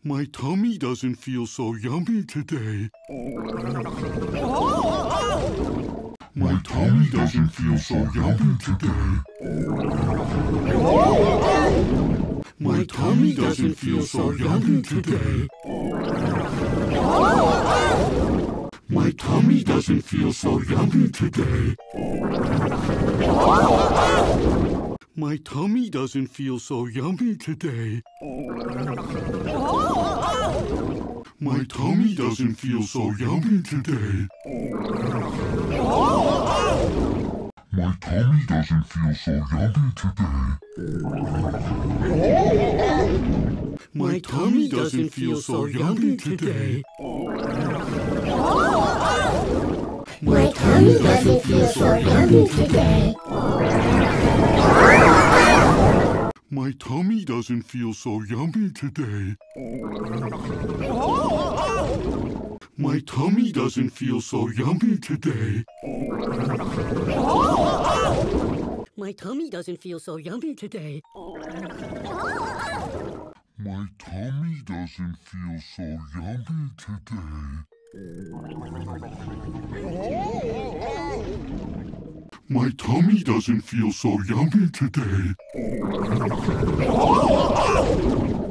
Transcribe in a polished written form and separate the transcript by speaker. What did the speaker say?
Speaker 1: My tummy doesn't feel so yummy today. My tummy doesn't feel so yummy today. My tummy doesn't feel so yummy today. My tummy doesn't feel so yummy today. My tummy doesn't feel so yummy today. My tummy doesn't feel so yummy today. My tummy doesn't feel so yummy today. My tummy doesn't feel so yummy today. My tummy doesn't feel so yummy today. My tummy doesn't feel so yummy today. My tummy doesn't feel so yummy today.
Speaker 2: My tummy doesn't feel so yummy today.
Speaker 1: My tummy doesn't feel so yummy today. My tummy doesn't feel so yummy today.